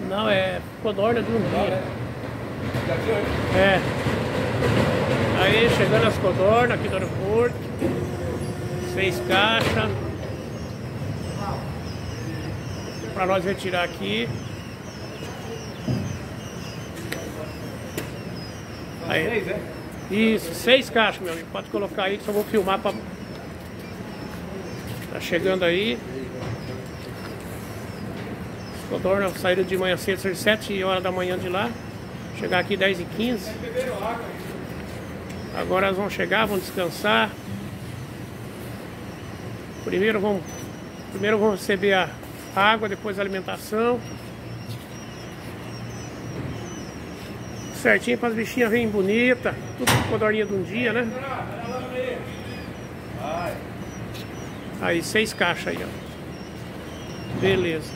Não, é codorna de um dia. É. Aí chegando as codornas aqui do aeroporto. 6 caixas. Pra nós retirar aqui. Aí. Isso, 6 caixas, meu amigo. Pode colocar aí que só vou filmar pra... Tá chegando aí. As codornas saíram de manhã cedo, 7 horas da manhã de lá. Chegar aqui 10h15. Agora elas vão chegar, vão descansar. Primeiro vão receber a água, depois a alimentação. Certinho para as bichinhas virem bonitas. Tudo com codorninha de um dia, né? Aí, 6 caixas aí, ó. Beleza.